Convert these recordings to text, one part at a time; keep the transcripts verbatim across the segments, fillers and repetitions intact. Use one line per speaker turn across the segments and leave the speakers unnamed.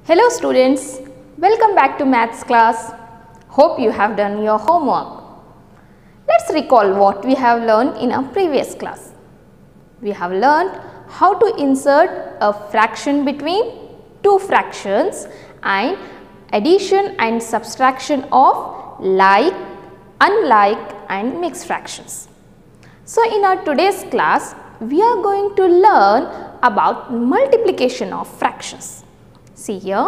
Hello students, welcome back to maths class. Hope you have done your homework. Let's recall what we have learned in our previous class. We have learned how to insert a fraction between two fractions and addition and subtraction of like, unlike and mixed fractions. So in our today's class, we are going to learn about multiplication of fractions. See here,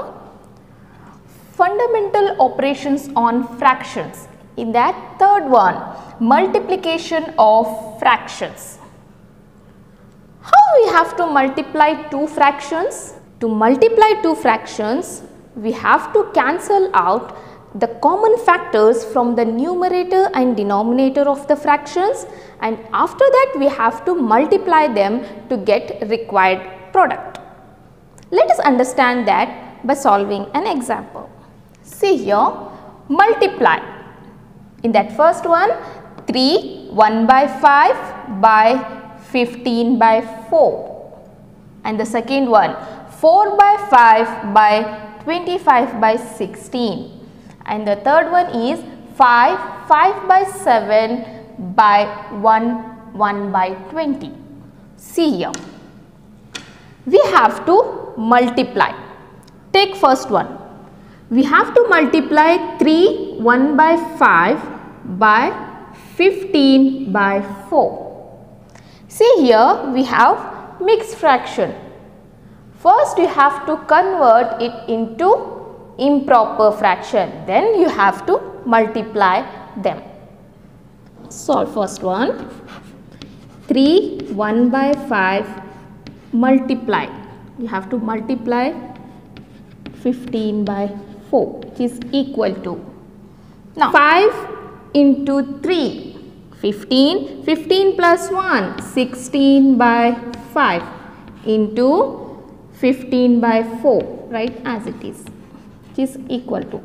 fundamental operations on fractions. In that third one, multiplication of fractions. How we have to multiply two fractions? To multiply two fractions, we have to cancel out the common factors from the numerator and denominator of the fractions, and after that we have to multiply them to get required product. Let us understand that by solving an example. See here, multiply. In that first one, three, one by five by fifteen by four. And the second one, four by five by twenty-five by sixteen. And the third one is five, five by seven by one, one by twenty. See here, we have to multiply. Take first one. We have to multiply three, one by five by fifteen by four. See here, we have mixed fraction. First you have to convert it into improper fraction, then you have to multiply them. Solve first one. three, one by five multiply. You have to multiply fifteen by four, which is equal to, now five into three, fifteen, fifteen plus one, sixteen by five into fifteen by four, right, as it is, which is equal to.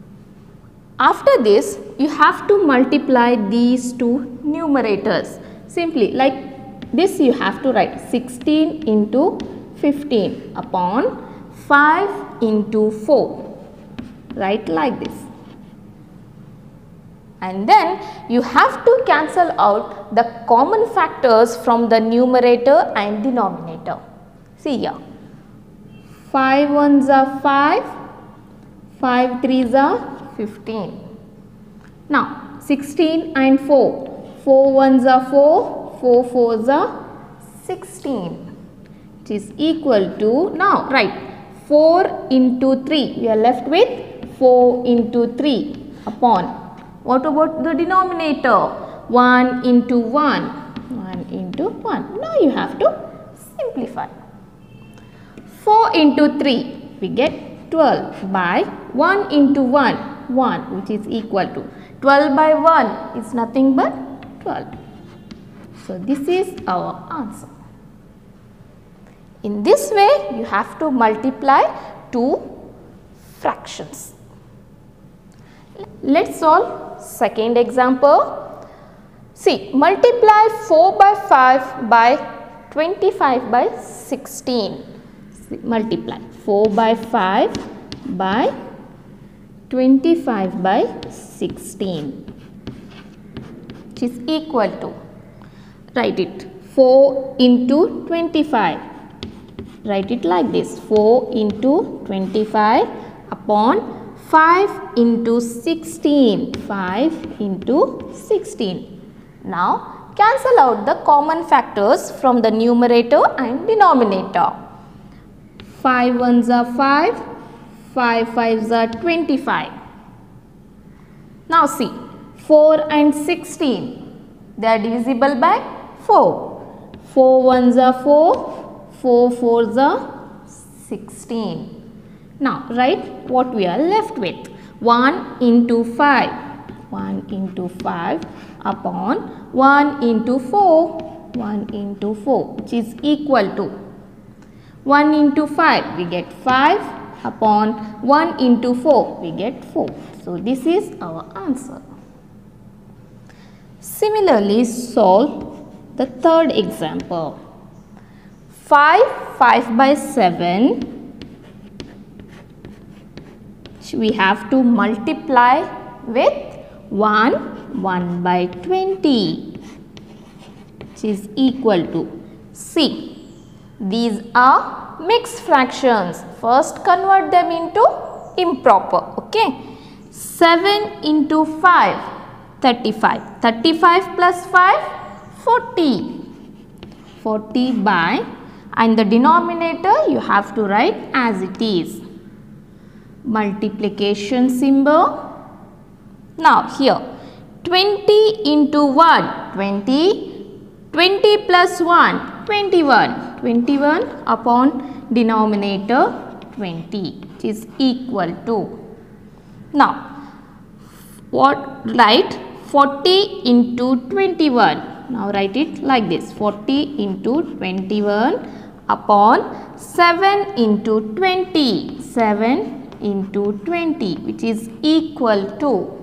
After this, you have to multiply these two numerators. Simply like this, you have to write sixteen into fifteen upon five into four, right, like this. And then you have to cancel out the common factors from the numerator and denominator. See here, five ones are five, five threes are fifteen. Now sixteen and four, four ones are four, four fours are sixteen, which is equal to, now right, four into three, we are left with four into three upon, what about the denominator, one into one, one into one. Now you have to simplify. four into three, we get twelve by one into one, one, which is equal to twelve by one is nothing but twelve. So this is our answer. In this way, you have to multiply two fractions. Let's solve second example. See, multiply four by five by twenty-five by sixteen. See, multiply four by five by twenty-five by sixteen, which is equal to, write it, four into twenty-five. Write it like this, four into twenty-five upon five into sixteen, five into sixteen. Now cancel out the common factors from the numerator and denominator. five ones are five, five fives are twenty-five. Now see, four and sixteen, they are divisible by four. four ones are four, four fours are sixteen. Now write what we are left with, one into five, one into five upon one into four, one into four, which is equal to, one into five, we get five upon one into four, we get four. So this is our answer. Similarly, solve the third example. five, five by seven we have to multiply with one, one by twenty, which is equal to, see, these are mixed fractions. First convert them into improper, okay. seven into five, thirty-five. thirty-five plus five, forty. forty by, and the denominator you have to write as it is. Multiplication symbol. Now here, twenty into one, twenty. twenty plus one, twenty-one. twenty-one upon denominator twenty, which is equal to. Now, what write? forty into twenty-one. Now write it like this, forty into twenty-one upon seven into twenty. seven into twenty, which is equal to.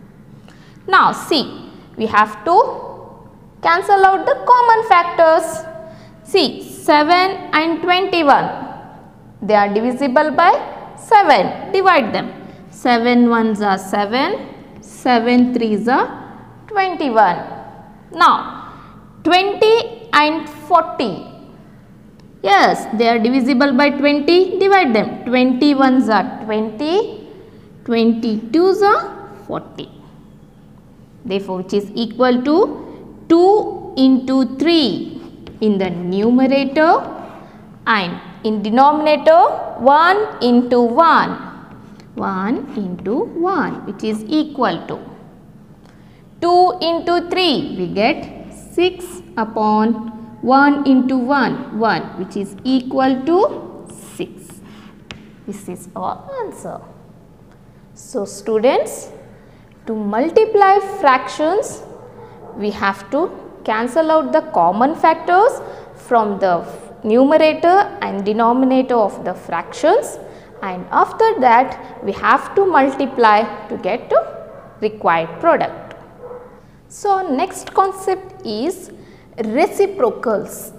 Now see, we have to cancel out the common factors. See, seven and twenty-one, they are divisible by seven. Divide them. seven ones are seven, seven threes are twenty-one. Now, twenty and forty. Yes, they are divisible by twenty. Divide them. twenty ones are twenty, twenty twos are forty. Therefore, which is equal to two into three in the numerator, and in denominator one into one. one into one, which is equal to. two into three, we get six upon one into one, one, which is equal to six. This is our answer. So students, to multiply fractions, we have to cancel out the common factors from the numerator and denominator of the fractions, and after that we have to multiply to get to required product. So next concept is reciprocals.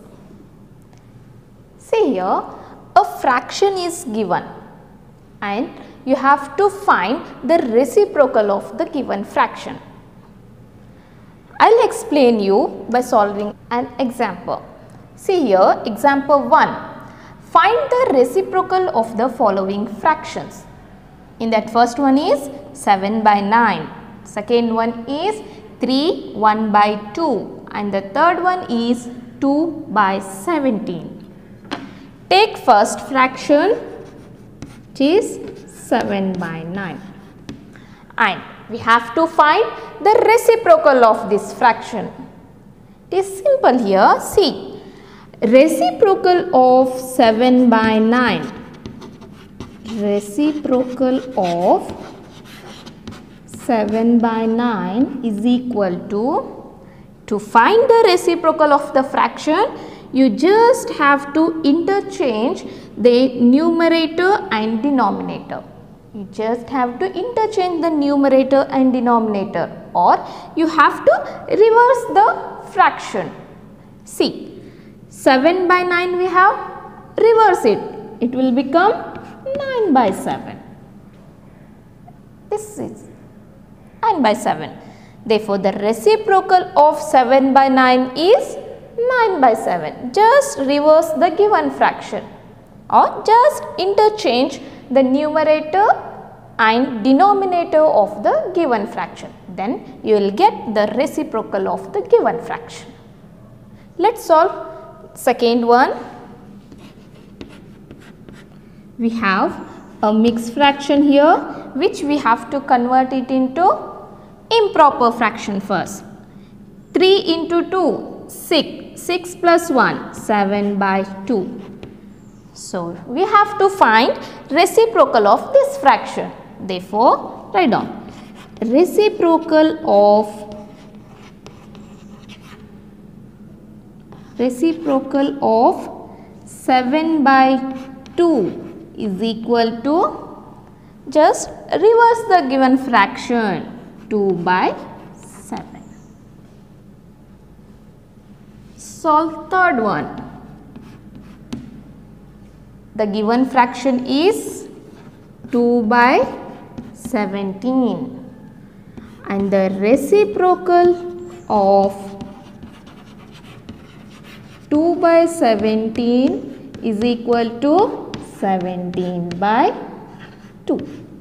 See here, a fraction is given and you have to find the reciprocal of the given fraction. I will explain you by solving an example. See here, example one. Find the reciprocal of the following fractions. In that, first one is seven by nine, second one is three, one by two, and the third one is two by seventeen. Take first fraction, which is seven by nine, and we have to find the reciprocal of this fraction. It is simple here. See, reciprocal of seven by nine, reciprocal of seven by nine is equal to, to find the reciprocal of the fraction, you just have to interchange the numerator and denominator. You just have to interchange the numerator and denominator, or you have to reverse the fraction. See, seven by nine we have, reverse it, it will become nine by seven. This is nine by seven. Therefore, the reciprocal of seven by nine is nine by seven. Just reverse the given fraction, or just interchange the numerator and denominator of the given fraction. Then you will get the reciprocal of the given fraction. Let's solve second one. We have a mixed fraction here, which we have to convert it into improper fraction first. three into two, six. six plus one, seven by two. So, we have to find reciprocal of this fraction. Therefore, write down reciprocal of reciprocal of seven by two is equal to, just reverse the given fraction, two by seven. Solve third one. The given fraction is two by seventeen. And the reciprocal of two by seventeen is equal to seventeen by two.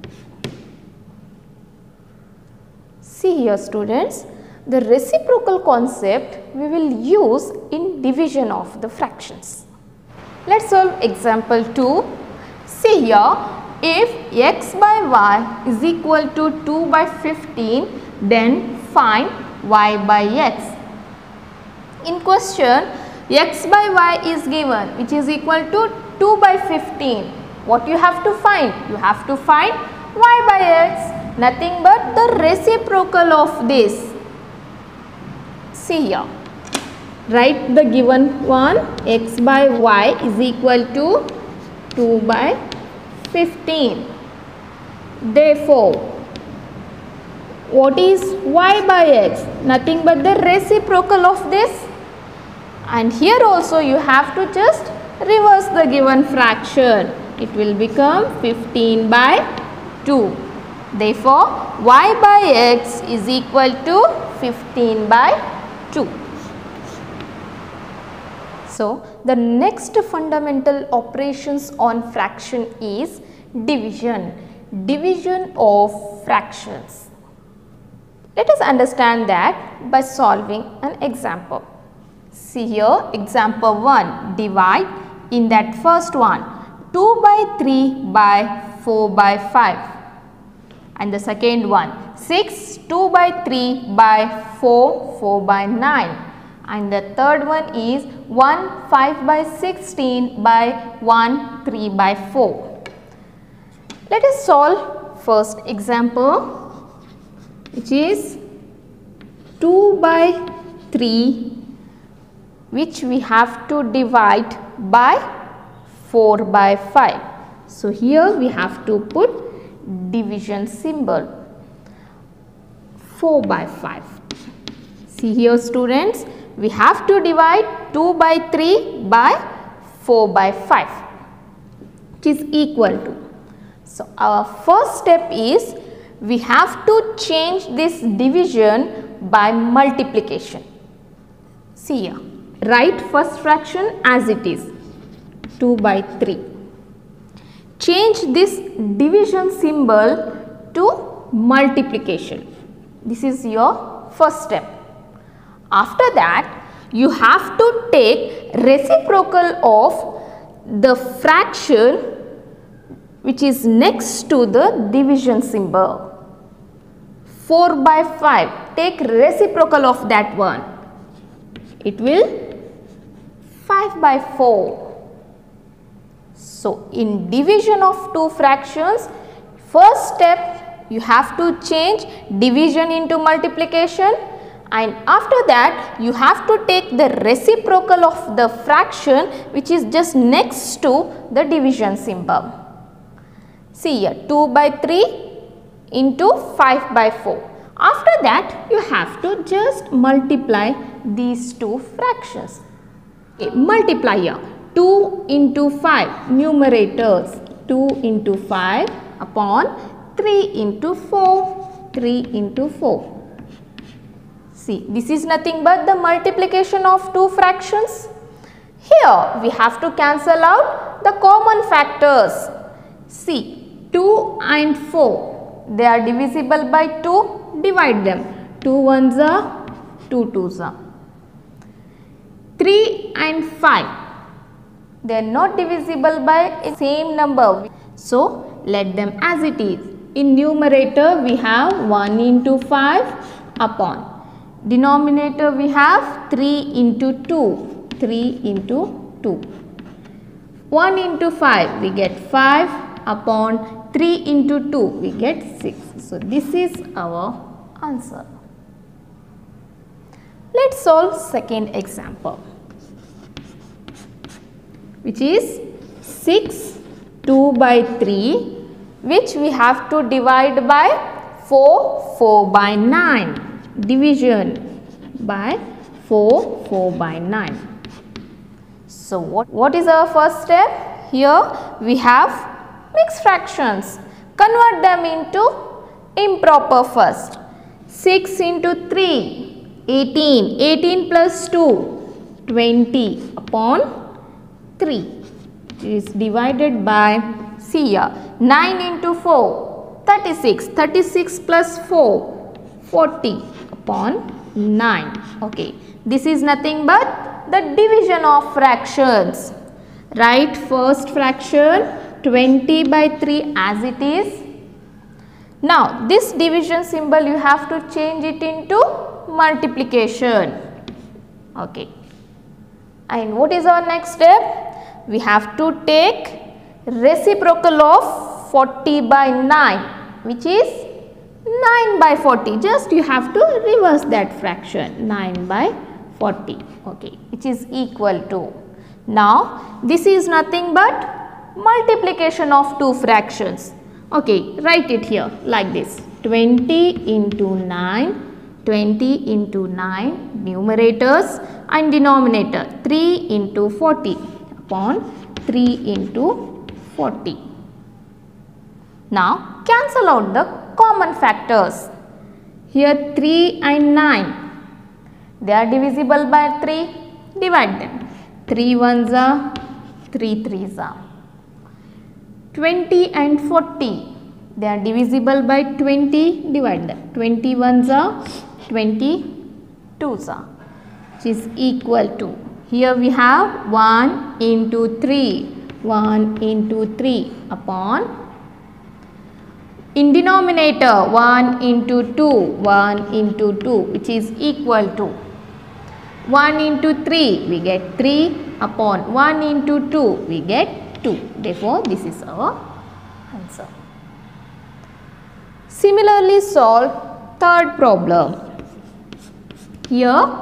See here students, the reciprocal concept we will use in division of the fractions. Let's solve example two. See here, if x by y is equal to two by fifteen, then find y by x. In question, x by y is given, which is equal to two by fifteen. What you have to find? You have to find y by x, nothing but the reciprocal of this. See here, write the given one, x by y is equal to two by fifteen. Therefore, what is y by x? Nothing but the reciprocal of this. And here also you have to just reverse the given fraction. It will become fifteen by two. Therefore, y by x is equal to fifteen by two. So, the next fundamental operations on fraction is division. Division of fractions. Let us understand that by solving an example. See here, example one, divide in that first one two by three by four by five. And the second one, six, two by three by four, four by nine. And the third one is one, five by sixteen by one, three by four. Let us solve first example, which is two by three, which we have to divide by four by five. So, here we have to put division symbol, four by five. See here students, we have to divide two by three by four by five, which is equal to. So, our first step is we have to change this division by multiplication. See here, write first fraction as it is, two by three. Change this division symbol to multiplication. This is your first step. After that, you have to take reciprocal of the fraction which is next to the division symbol. four by five, take reciprocal of that one. It will five by four. So, in division of two fractions, first step you have to change division into multiplication, and after that you have to take the reciprocal of the fraction which is just next to the division symbol. See here, two by three into five by four. After that you have to just multiply these two fractions. Okay, multiply here. two into five, numerators, two into five upon three into four, three into four. See, this is nothing but the multiplication of two fractions. Here we have to cancel out the common factors. See, two and four, they are divisible by two, divide them. two ones are, two twos are. three and five, they are not divisible by a same number. So, let them as it is. In numerator we have one into five upon. Denominator we have three into two, three into two. one into five we get five upon three into two we get six. So, this is our answer. Let us solve second example, which is six, two by three, which we have to divide by four, four by nine. Division by four, four by nine. So, what, what is our first step? Here we have mixed fractions. Convert them into improper first. six into three, eighteen. eighteen plus two, twenty upon three. It is divided by, see here, nine into four, thirty-six. thirty-six plus four, forty upon nine. Okay. This is nothing but the division of fractions. Write first fraction twenty by three as it is. Now this division symbol you have to change it into multiplication. Okay. And what is our next step? We have to take reciprocal of forty by nine, which is nine by forty. Just you have to reverse that fraction, nine by forty. Okay, which is equal to. Now this is nothing but multiplication of two fractions. Okay, write it here like this, twenty into nine, twenty into nine, numerators and denominator, three into forty upon three into forty. Now cancel out the common factors. Here three and nine, they are divisible by three, divide them. three ones are, three threes are. twenty and forty, they are divisible by twenty, divide them. twenty ones are, twenty twos are, which is equal to. Here we have one into three, one into three upon, in denominator one into two, one into two, which is equal to one into three, we get three upon one into two, we get two. Therefore, this is our answer. Similarly, solve third problem. Here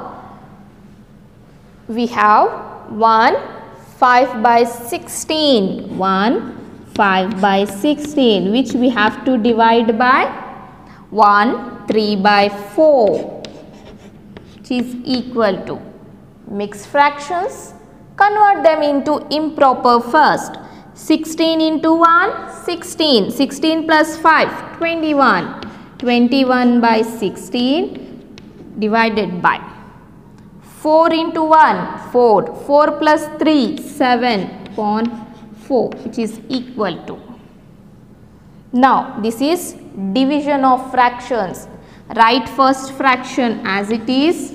we have one five by sixteen, one five by sixteen, which we have to divide by one three by four, which is equal to. Mix fractions, convert them into improper first. sixteen into one, sixteen. sixteen plus five, twenty-one. twenty-one by sixteen divided by four into one, four. four plus three, seven upon four, which is equal to. Now this is division of fractions. Write first fraction as it is.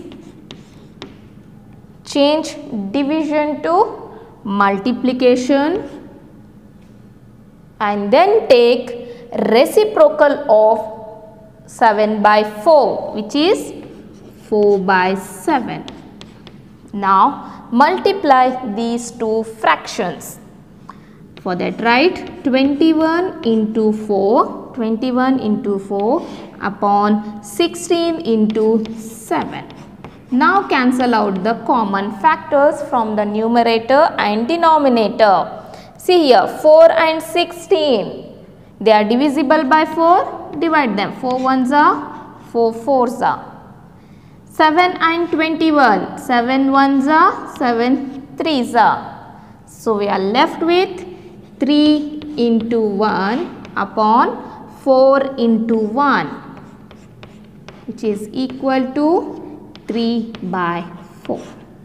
Change division to multiplication and then take reciprocal of seven by four, which is four by seven. Now multiply these two fractions. For that write twenty-one into four, twenty-one into four upon sixteen into seven. Now cancel out the common factors from the numerator and denominator. See here, four and sixteen, they are divisible by four, divide them. four ones are, four fours are. seven and twenty-one, seven ones are, seven threes are. So we are left with three into one upon four into one, which is equal to three by four.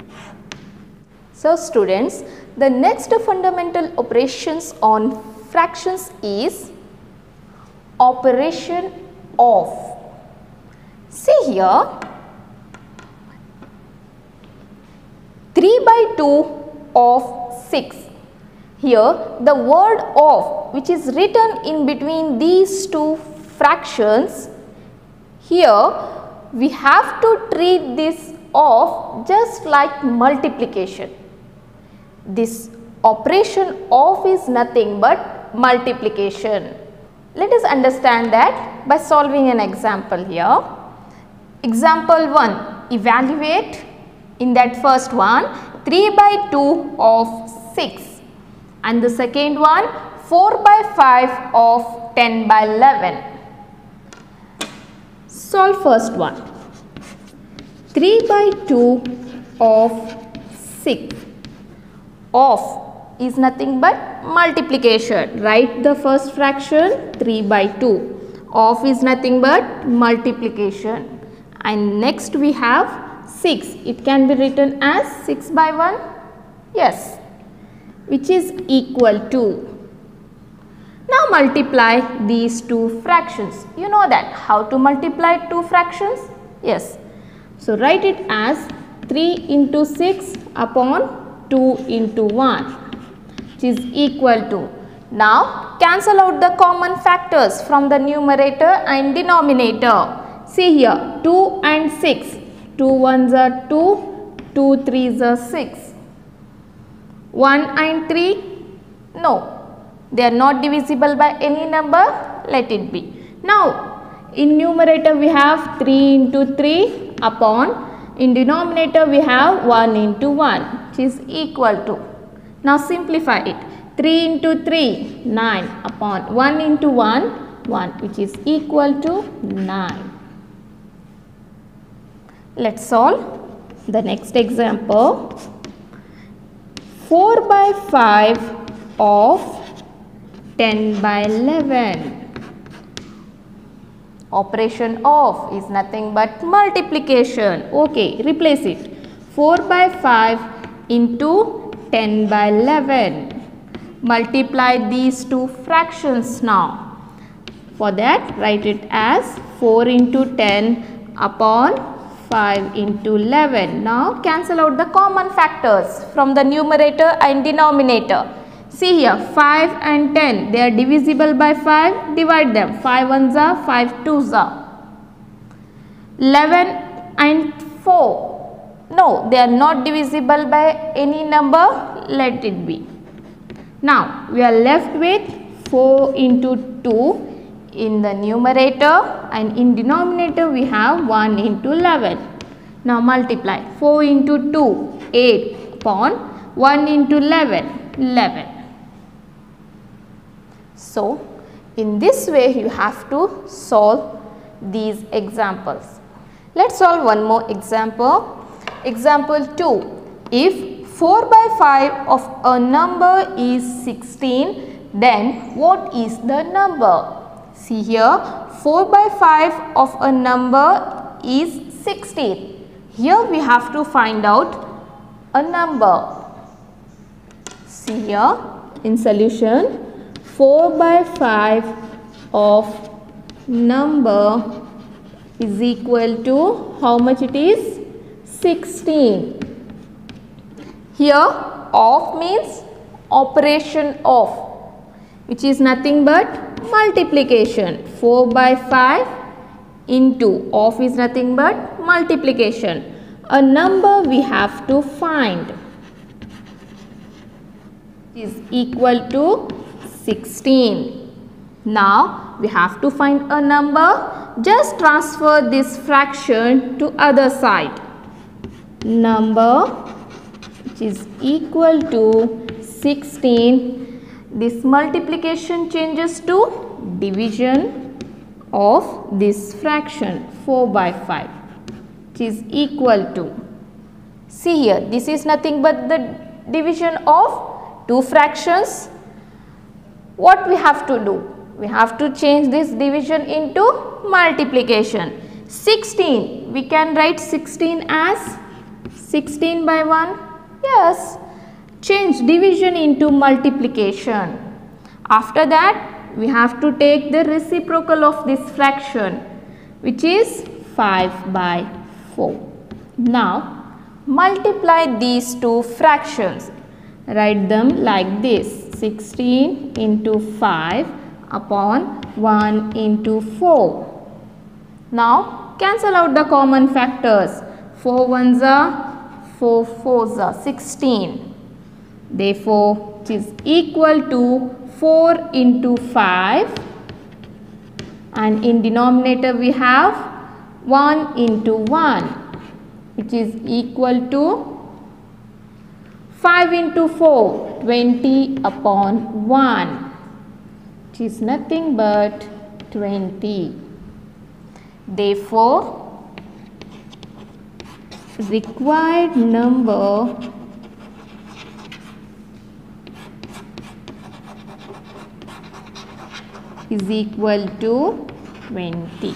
So students, the next fundamental operations on fractions is operation of. See here, three by two of six. Here the word of, which is written in between these two fractions, here we have to treat this of just like multiplication. This operation of is nothing but multiplication. Let us understand that by solving an example here. Example one, evaluate. In that first one, three by two of six, and the second one, four by five of ten by eleven. Solve first one. three by two of six. Of is nothing but multiplication. Write the first fraction three by two Of is nothing but multiplication. And next we have six. It can be written as six by one. Yes. Which is equal to. Now multiply these two fractions. You know that how to multiply two fractions? Yes. So write it as three into six upon two into one, which is equal to. Now cancel out the common factors from the numerator and denominator. See here, two and six. two ones are two, two threes are six. one and three? No. They are not divisible by any number. Let it be. Now in numerator we have three into three upon. In denominator we have one into one, which is equal to. Now simplify it. three into three, nine upon one into one, one, which is equal to nine. Let's solve the next example. four by five of ten by eleven. Operation of is nothing but multiplication. Okay, replace it. four by five into ten by eleven. Multiply these two fractions now. For that, write it as four into ten upon five into eleven. Now cancel out the common factors from the numerator and denominator. See here, five and ten, they are divisible by five, divide them. five ones are, five twos are. eleven and four, no, they are not divisible by any number, let it be. Now, we are left with four into two in the numerator and in denominator we have one into eleven. Now multiply, four into two, eight upon one into eleven, eleven. So, in this way you have to solve these examples. Let's solve one more example. Example two. If four by five of a number is sixteen, then what is the number? See here, four by five of a number is sixteen. Here we have to find out a number. See here, in solution, four by five of number is equal to how much it is? sixteen. Here of means operation of, which is nothing but multiplication. four by five into of is nothing but multiplication. A number we have to find is equal to sixteen. Now we have to find a number. Just transfer this fraction to other side. Number which is equal to sixteen. This multiplication changes to division of this fraction four by five, which is equal to. See here, this is nothing but the division of two fractions. What we have to do? We have to change this division into multiplication. sixteen, we can write sixteen as sixteen by one. Yes, change division into multiplication. After that, we have to take the reciprocal of this fraction, which is five by four. Now, multiply these two fractions. Write them like this. sixteen into five upon one into four. Now, cancel out the common factors. four ones are, four fours are, sixteen. Therefore, it is equal to four into five, and in denominator we have one into one, which is equal to five into four, twenty upon one, which is nothing but twenty. Therefore, required number is equal to twenty.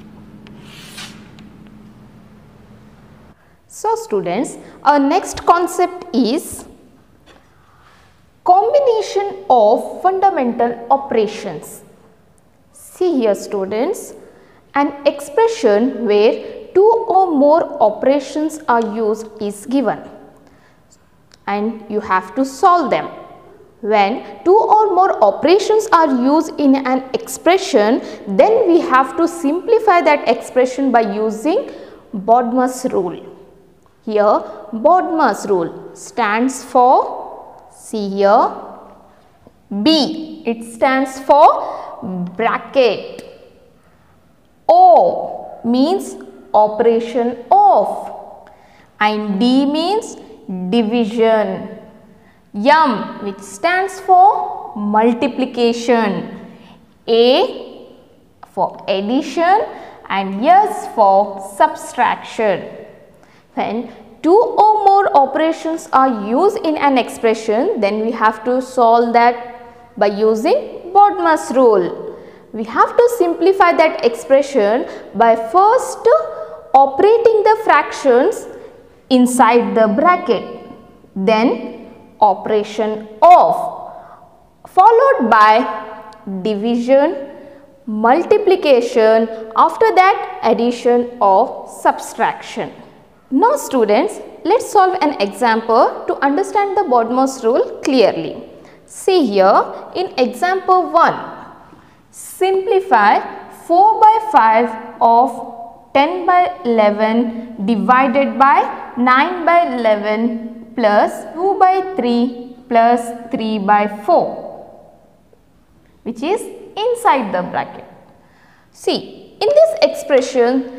So students, our next concept is combination of fundamental operations. See here students, an expression where two or more operations are used is given and you have to solve them. When two or more operations are used in an expression, then we have to simplify that expression by using Bodmer's rule. Here Bodmer's rule stands for, see here, B, it stands for bracket. O means operation of, and D means division. M, which stands for multiplication. A for addition and S for subtraction. When two or more operations are used in an expression, then we have to solve that by using Bodmer's rule. We have to simplify that expression by first operating the fractions inside the bracket, then operation of, followed by division, multiplication, after that addition or subtraction. Now students, let's solve an example to understand the Bodmer's rule clearly. See here in example one, simplify four by five of ten by eleven divided by nine by eleven plus two by three plus three by four, which is inside the bracket. See, in this expression,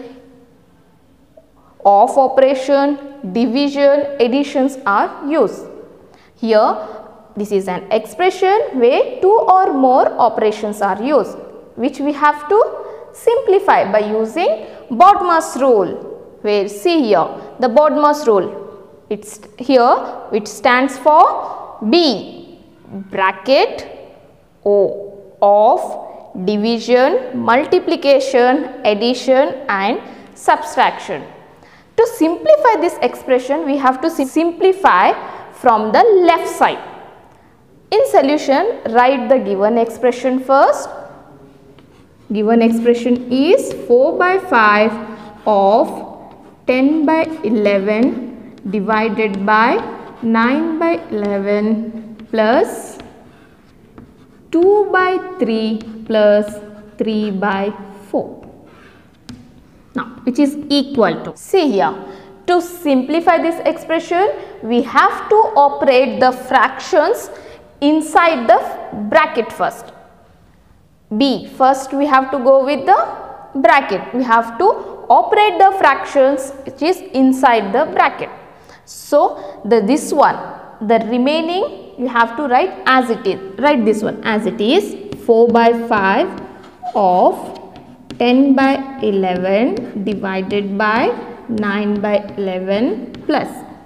of operation, division, additions are used. Here, this is an expression where two or more operations are used, which we have to simplify by using Bodmer's rule, where see here the Bodmer's rule, it's here which stands for B, bracket, O, of, division, multiplication, addition and subtraction. To simplify this expression, we have to simplify from the left side. In solution, write the given expression first. Given expression is four by five of ten by eleven divided by nine by eleven plus two by three plus three by four. Now, which is equal to, see here, to simplify this expression, we have to operate the fractions inside the bracket first. B, first we have to go with the bracket. We have to operate the fractions which is inside the bracket. So, the this one, the remaining you have to write as it is. Write this one as it is, four by five of ten by eleven divided by nine by eleven plus.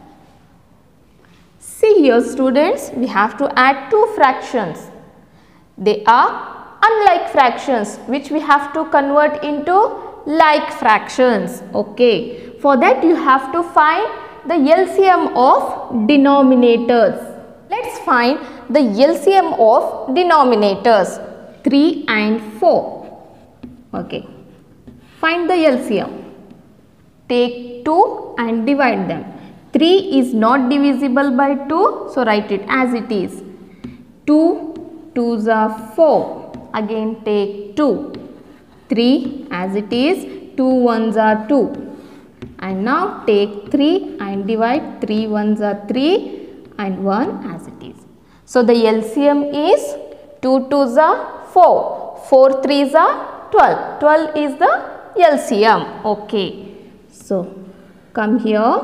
See here students, we have to add two fractions. They are unlike fractions which we have to convert into like fractions. Okay. For that you have to find the L C M of denominators. Let's find the L C M of denominators, three and four. Okay. Find the L C M. Take two and divide them. three is not divisible by two, so write it as it is. two, twos are four. Again take two. three as it is, two ones are two. And now take three and divide, three ones are three and one as it is. So the L C M is two twos are four, four threes are twelve. twelve is the L C M. Okay. So come here.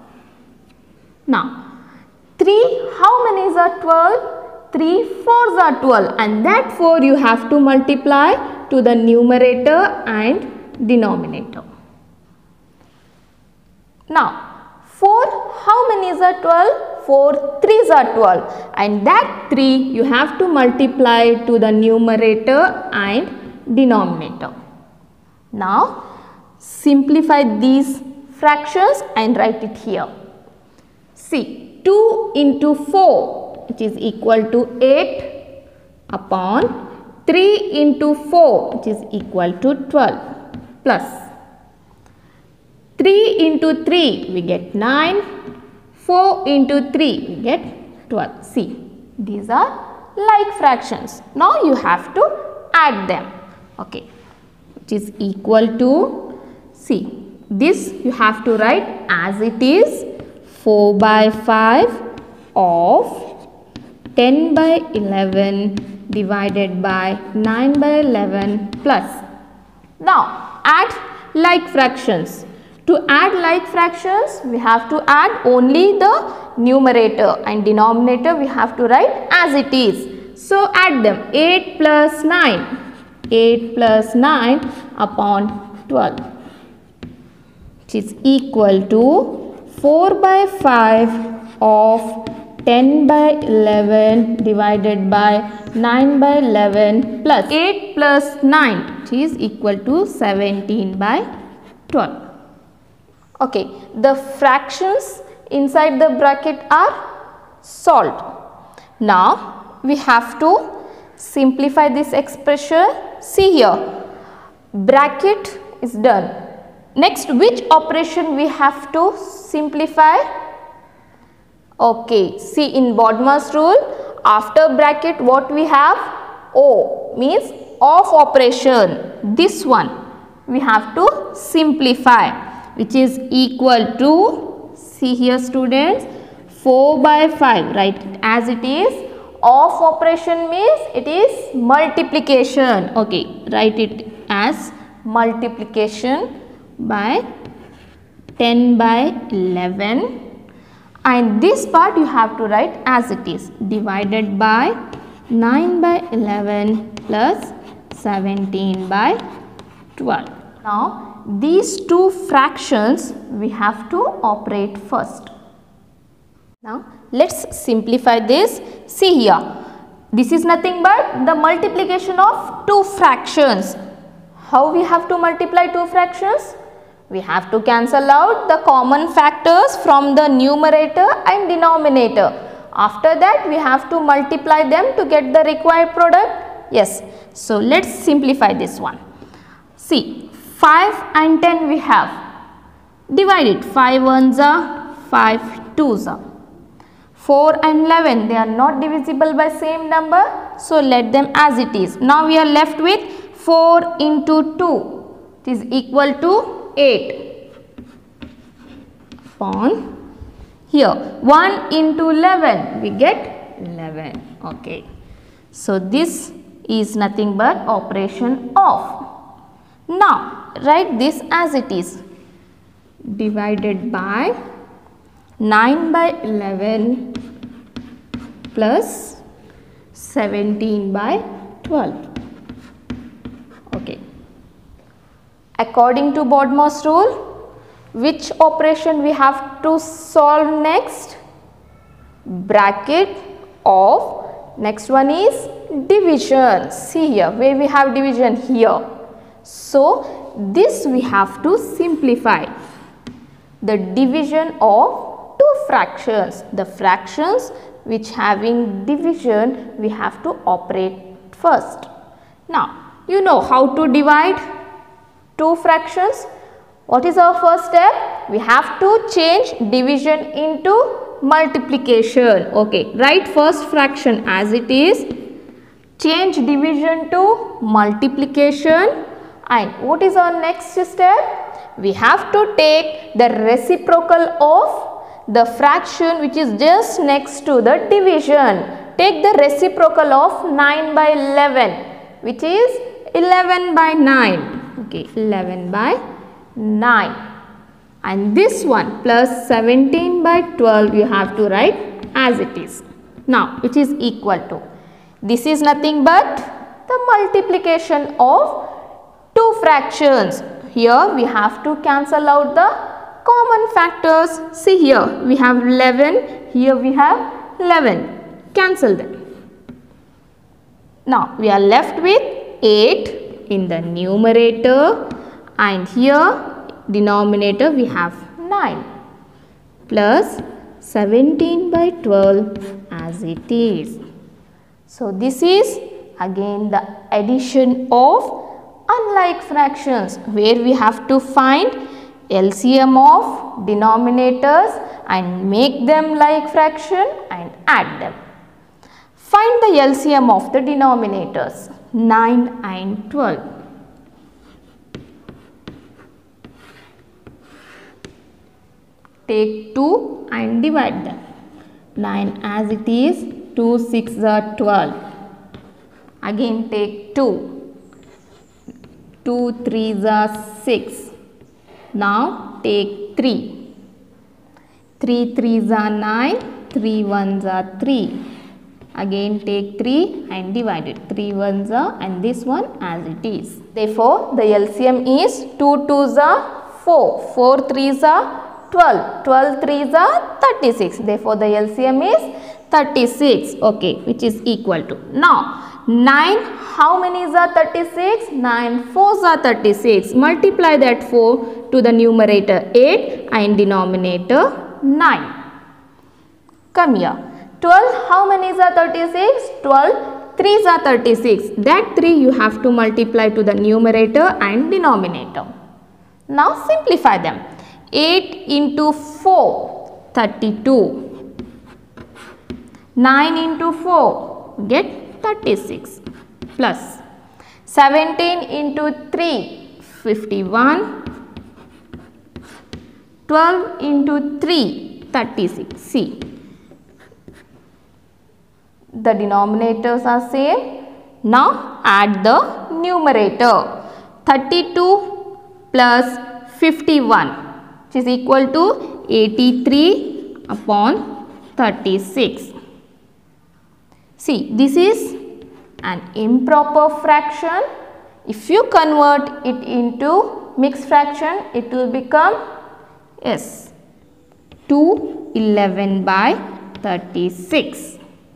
Now three, how many are twelve? three fours are twelve, and that four you have to multiply to the numerator and denominator. Now four, how many are twelve? four threes are twelve, and that three you have to multiply to the numerator and denominator. Now simplify these fractions and write it here. See, two into four, which is equal to eight, upon three into four, which is equal to twelve, plus three into three, we get nine, four into three, we get twelve. See, these are like fractions. Now you have to add them. Okay, which is equal to, see, this you have to write as it is, four by five of ten by eleven divided by nine by eleven plus. Now add like fractions. To add like fractions, we have to add only the numerator, and denominator we have to write as it is. So add them. eight plus nine. eight plus nine upon twelve, which is equal to four by five of ten by eleven divided by nine by eleven plus eight plus nine, which is equal to seventeen by twelve. Okay, the fractions inside the bracket are solved. Now we have to simplify this expression. See here, bracket is done. Next, which operation we have to simplify? Okay, see, in Bodmer's rule, after bracket what we have? O, means of operation. This one we have to simplify, which is equal to, see here students, four by five, write it as it is. Of operation means it is multiplication. Okay, write it as multiplication by ten by eleven, and this part you have to write as it is, divided by nine by eleven plus seventeen by twelve. Now these two fractions we have to operate first. Now let's simplify this. See here, this is nothing but the multiplication of two fractions. How we have to multiply two fractions? We have to cancel out the common factors from the numerator and denominator. After that we have to multiply them to get the required product. Yes, so let's simplify this one. See, five and ten we have. Divide it. five ones are, five twos are. four and eleven, they are not divisible by same number, so let them as it is. Now we are left with four into two, it is equal to eight. Upon here, one into eleven, we get eleven. Okay, so this is nothing but operation of. Now write this as it is, divided by nine by eleven plus seventeen by twelve. Okay. According to Bodmer's rule, which operation we have to solve next? Bracket of, next one is division. See here, where we have division here. So this we have to simplify. The division of two fractions. The fractions which having division we have to operate first. Now you know how to divide two fractions. What is our first step? We have to change division into multiplication. Okay, write first fraction as it is, change division to multiplication, and what is our next step? We have to take the reciprocal of the fraction which is just next to the division. Take the reciprocal of nine by eleven, which is eleven by nine. Okay, eleven by nine, and this one plus seventeen by twelve you have to write as it is. Now which is equal to, this is nothing but the multiplication of two fractions. Here we have to cancel out the common factors. See here, we have eleven, here we have eleven. Cancel them. Now we are left with eight in the numerator and here denominator we have nine plus seventeen by twelve as it is. So this is again the addition of unlike fractions where we have to find L C M of denominators and make them like fraction and add them. Find the L C M of the denominators nine and twelve. Take two and divide them. nine as it is, two sixes are twelve. Again take two. two threes are six. Now take three. three threes are nine. three ones are three. Again take three and divide it. three ones are and this one as it is. Therefore, the L C M is two twos are four. four threes are twelve. twelve threes are thirty-six. Therefore, the L C M is thirty-six. Okay, which is equal to. Now, nine, how many are thirty-six? nine fours are thirty-six. Multiply that four to the numerator eight and denominator nine. Come here. twelve, how many are thirty-six? twelve, threes are thirty-six. That three you have to multiply to the numerator and denominator. Now simplify them. eight into four, thirty-two. nine into four, get thirty-six plus seventeen into three, fifty-one. twelve into three, thirty-six. See, the denominators are same. Now add the numerator. thirty-two plus fifty-one, which is equal to eighty-three upon thirty-six. See, this is an improper fraction. If you convert it into mixed fraction, it will become yes, two eleven by thirty-six.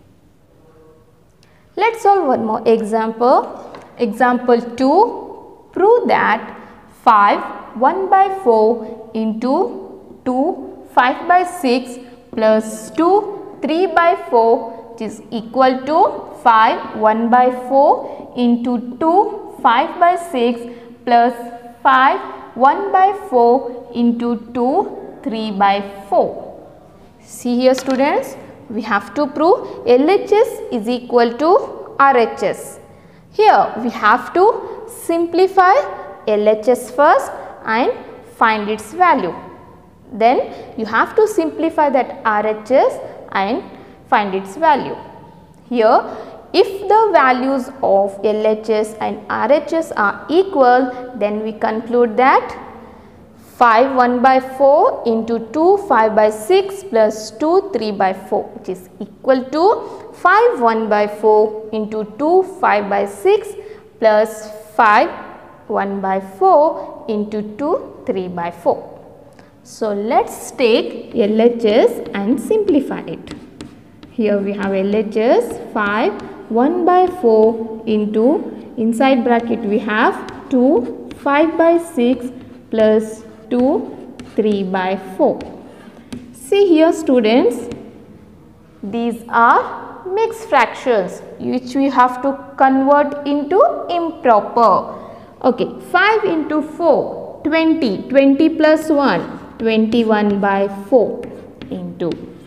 Let's solve one more example. Example two. Prove that five one by four into two five by six plus two three by four, which is equal to five one by four into two five by six plus five one by four into two three by four. See here students, we have to prove L H S is equal to R H S. Here we have to simplify L H S first and find its value. Then you have to simplify that R H S and find its value. Here, if the values of L H S and R H S are equal, then we conclude that five one by four into two five by six plus two three by four, which is equal to five one by four into two five by six plus five one by four into two three by four. So, let us take L H S and simplify it. Here we have L H S five one by four into inside bracket we have two five by six plus two three by four. See here students, these are mixed fractions which we have to convert into improper. Okay, five into four, twenty, twenty plus one, twenty-one by four into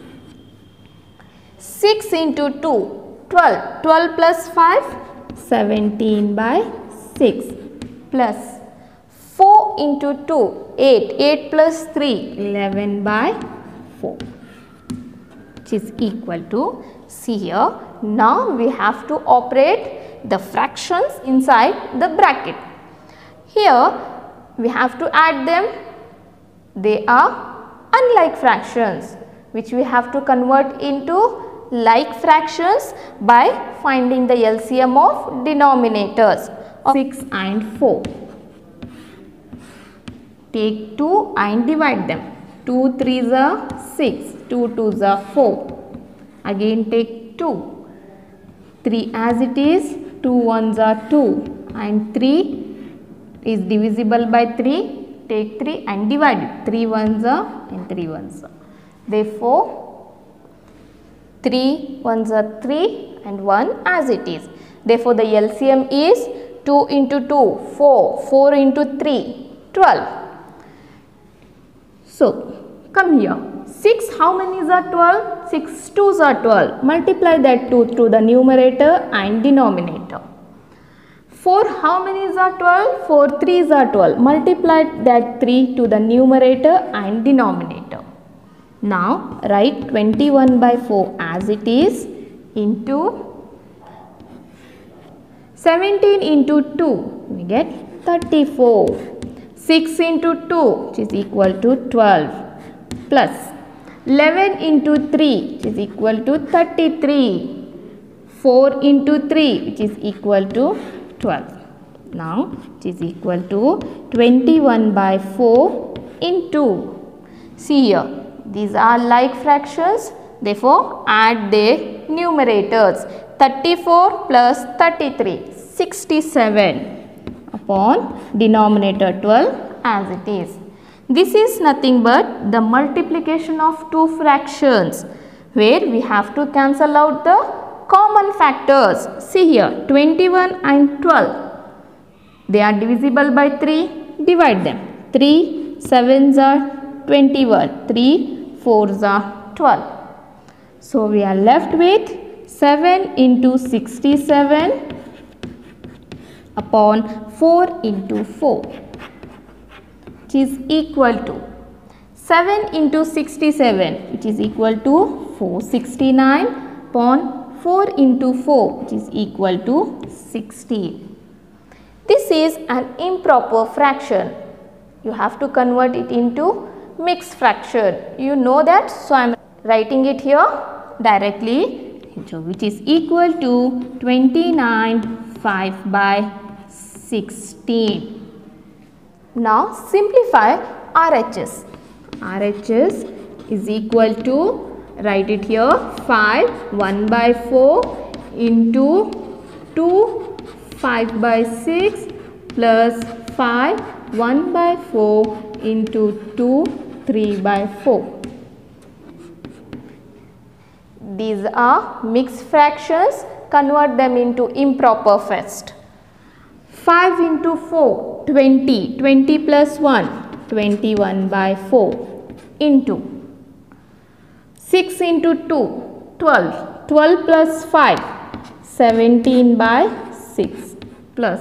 six into two, twelve, twelve plus five, seventeen by six plus four into two, eight, eight plus three, eleven by four, which is equal to, see here, now we have to operate the fractions inside the bracket. Here we have to add them. They are unlike fractions which we have to convert into like fractions by finding the L C M of denominators of six and four. Take two and divide them. two threes are six, two twos are four. Again take two. three as it is, two ones are two and three is divisible by three. Take three and divide it. three ones are and three ones are. Therefore, three ones are three and one as it is. Therefore, the L C M is two into two, four. four into three, twelve. So, come here. six, how many are twelve? six twos are twelve. Multiply that two to the numerator and denominator. four, how many are twelve? four threes are twelve. Multiply that three to the numerator and denominator. Now, write twenty-one by four as it is into seventeen into two. We get thirty-four. six into two, which is equal to twelve, plus eleven into three, which is equal to thirty-three. four into three, which is equal to twelve. Now, it is equal to twenty-one by four into. See here, these are like fractions. Therefore, add their numerators. thirty-four plus thirty-three, sixty-seven. Upon denominator twelve as it is. This is nothing but the multiplication of two fractions, where we have to cancel out the common factors. See here, twenty-one and twelve. They are divisible by three. Divide them. three sevens are twenty-one. three fours are twelve. So, we are left with seven into sixty-seven upon four into four, which is equal to seven into sixty-seven, which is equal to four hundred sixty-nine upon four into four, which is equal to sixteen. This is an improper fraction. You have to convert it into mixed fraction. You know that, so I am writing it here directly, which is equal to twenty-nine five by sixteen. Now, simplify R H S. R H S is equal to, write it here, five one by four into two five by six plus five one by four into two three by four. These are mixed fractions. Convert them into improper first. five into four, twenty. twenty plus one, twenty-one by four into six into two, twelve. twelve plus five, seventeen by six plus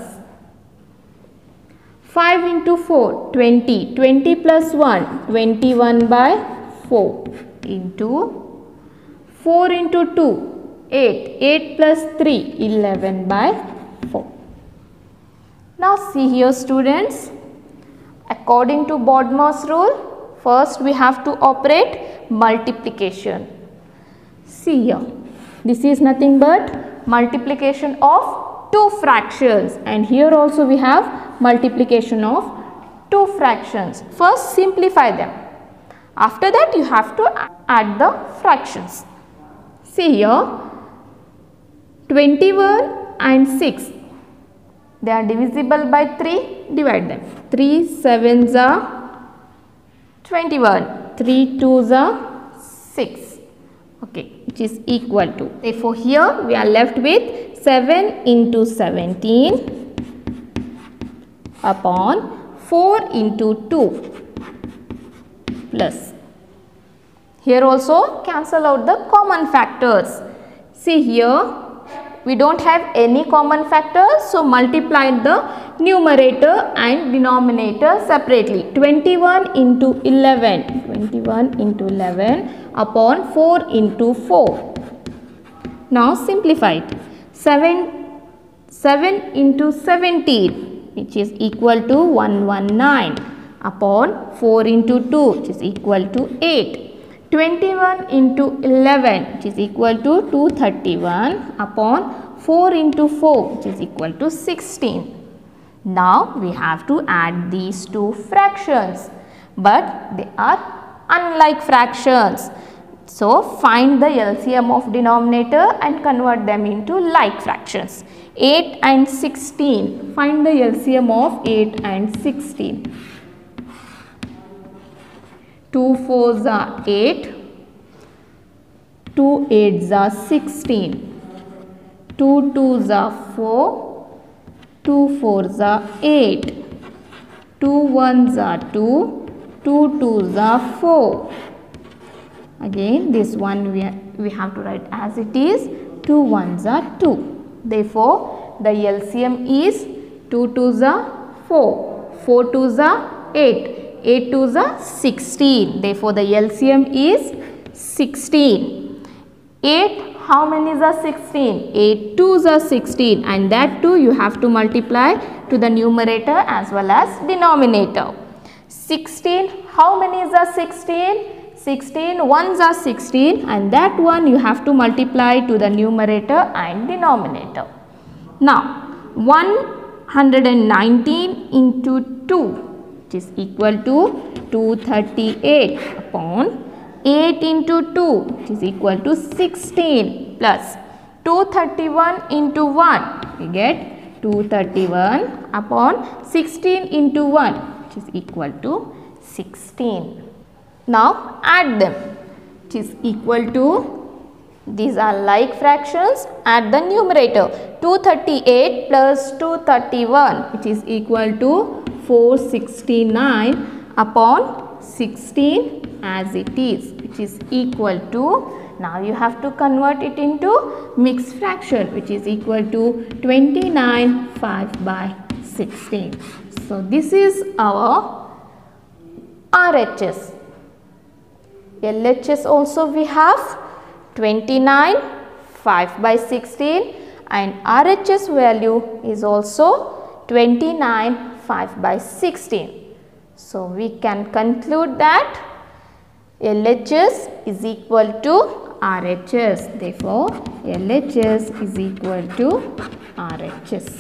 five into four, twenty. twenty plus one, twenty-one by four into four into two, eight. eight plus three, eleven by four. Now, see here students, according to BODMAS rule, first we have to operate multiplication. See here, this is nothing but multiplication of two fractions, and here also we have multiplication of two fractions. First simplify them. After that you have to add the fractions. See here, twenty-one and six. They are divisible by three. Divide them. three sevens are twenty-one. three twos are six. Okay, which is equal to. Therefore, here we are left with seven into seventeen upon four into two plus. Here also cancel out the common factors. See here, we don't have any common factors, so multiply the numerator and denominator separately. twenty-one into eleven, twenty-one into eleven upon four into four. Now simplify it. seven, seven into seventeen, which is equal to one hundred nineteen upon four into two, which is equal to eight. twenty-one into eleven, which is equal to two hundred thirty-one upon four into four, which is equal to sixteen. Now we have to add these two fractions, but they are unlike fractions. So find the L C M of denominator and convert them into like fractions. eight and sixteen. Find the L C M of eight and sixteen. two fours are eight. two eights are sixteen. two twos are four. two fours are eight. two ones are two. two twos are four. Again this one we, we have to write as it is. two ones are two. Therefore the L C M is two twos are four. four twos are eight. eight twos are sixteen. Therefore the L C M is sixteen. eight, how many are sixteen? eight twos are sixteen, and that too you have to multiply to the numerator as well as denominator. sixteen, how many are sixteen? sixteen, ones are sixteen, and that one you have to multiply to the numerator and denominator. Now one hundred nineteen into two, which is equal to two hundred thirty-eight upon eight into two, which is equal to sixteen, plus two hundred thirty-one into one, we get two hundred thirty-one upon sixteen into one, which is equal to sixteen. Now add them, which is equal to, these are like fractions, add the numerator. two hundred thirty-eight plus two hundred thirty-one, which is equal to four hundred sixty-nine upon sixteen as it is, which is equal to, now you have to convert it into mixed fraction, which is equal to twenty-nine five by sixteen. So this is our R H S. L H S also we have twenty-nine five by sixteen, and R H S value is also twenty-nine five by sixteen. So we can conclude that L H S is equal to R H S. Therefore, L H S is equal to R H S.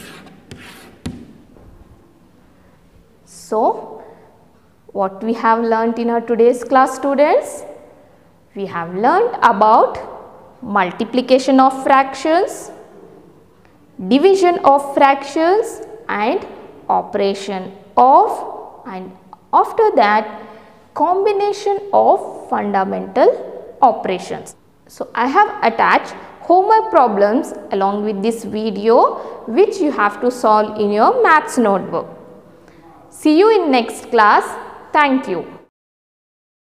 So, what we have learnt in our today's class, students? We have learnt about multiplication of fractions, division of fractions, and operation of, and after that combination of fundamental operations. So I have attached homework problems along with this video, which you have to solve in your maths notebook. See you in next class. Thank you.